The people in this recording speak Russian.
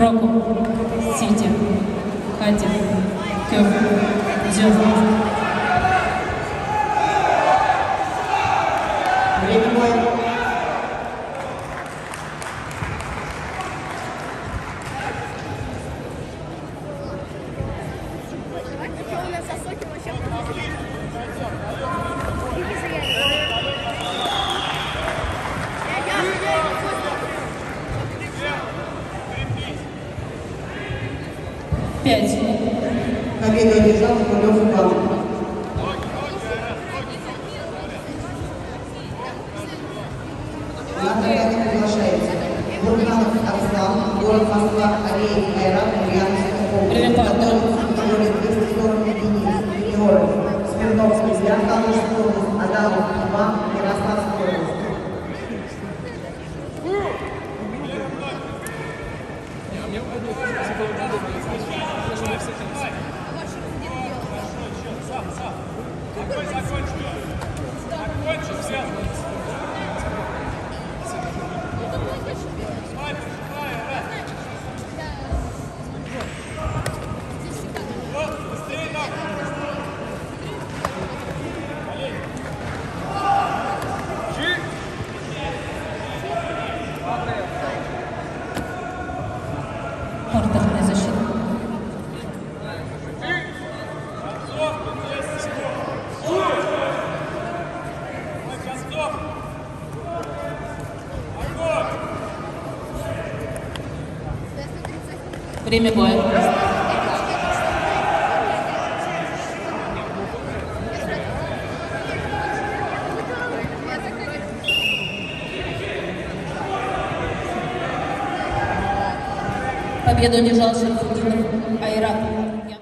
Року, Сити, Катя, Кёв, Дзёв. Пять. Победу одержал Ковалев Иван. На награду приглашается Бурганов Арслан, город Москва, Алиев Айрат, Ульяновская область. Категория 240 единиц, юниоры. Смирновский, Архангельская область, Адамов, Иван, Ярославская область. Портальная защита. Время боя. Победу одержал Шамсудинов Айрат.